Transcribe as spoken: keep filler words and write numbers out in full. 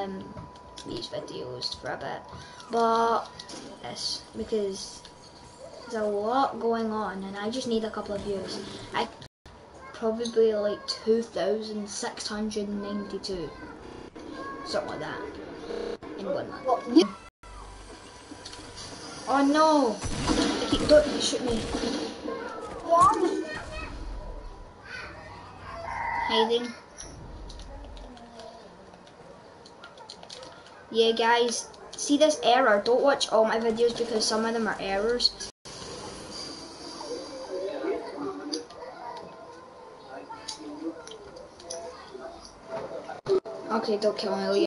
um, these videos for a bit, but yes, because there's a lot going on and I just need a couple of views. I probably like two thousand six hundred ninety-two, something like that, in one month. Well, you Oh no! I keep, don't shoot me. Hiding. Yeah guys, see this error, don't watch all my videos because some of them are errors. Okay, don't kill me.